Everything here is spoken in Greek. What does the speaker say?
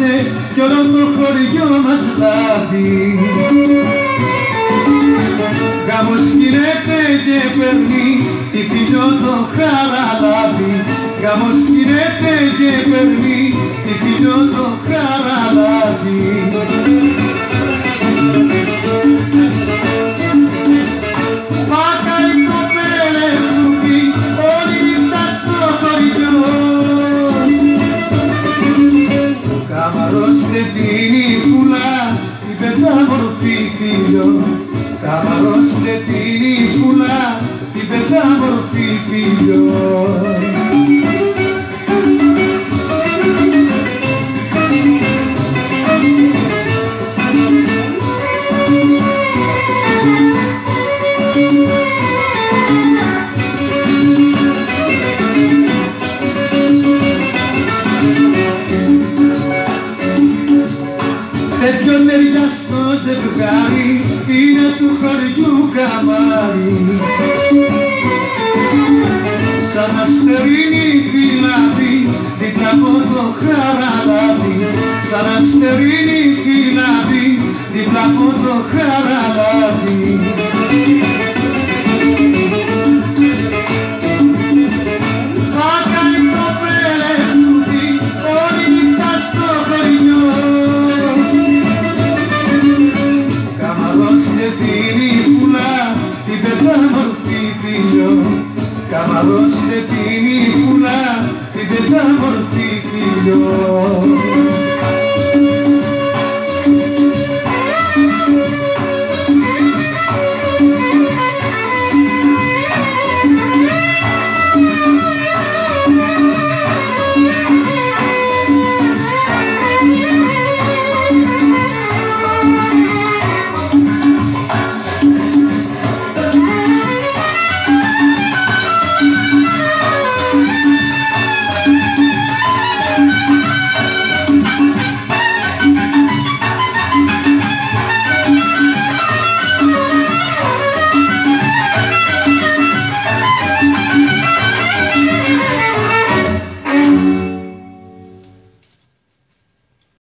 χώρισε κι όλο το χωριό μας λάβει. Γάμος γίνεται και παίρνει τη φιλιό το χαραλάβι. Γάμος γίνεται και παίρνει τη φιλιό το χαραλάβι. Πάκαει το πελεκούδι όλη νύχτα στο χωριό. Ο καμαρός δεν δίνει πουλά την πεντάμορφη φιλιό. Καμαρός δεν δίνει πουλά την πεντάμορφη φιλιό. Τέτοιο ταιριαστό ζευγάρι είναι του χωριού καμάρι. Σαν αστερίνη φυλάδι δίπλα από το χαραλάβι. Σαν αστερίνη φυλάδι δίπλα από το χαραλάβι.